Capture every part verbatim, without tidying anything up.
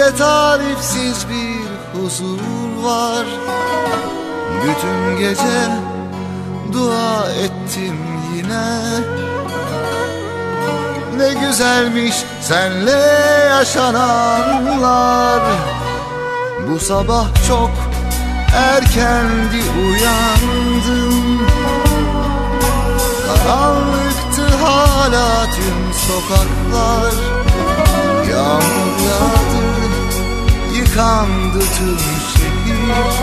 İçimde tarifsiz bir huzur var. Bütün gece dua ettim yine. Ne güzelmiş senle yaşananlar. Bu sabah çok erkendi uyandım. Karanlıktı hala tüm sokaklar. Yağmur yağdı, yıkandı tüm şehir.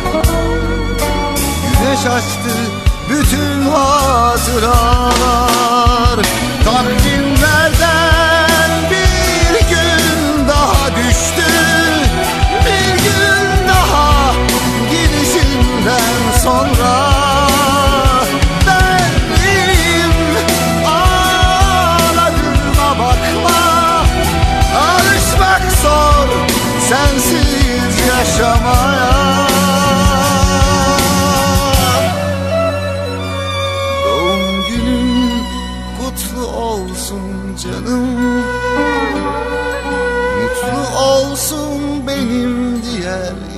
Güneş açtı bütün hatıralar. Takvimlerden bir gün daha düştü. Bir gün daha gidişinden sonra. Benim ağladığıma bakma. Alışmak zor sensiz yaşamaya. Doğum günün kutlu olsun canım. Mutlu olsun benim diğer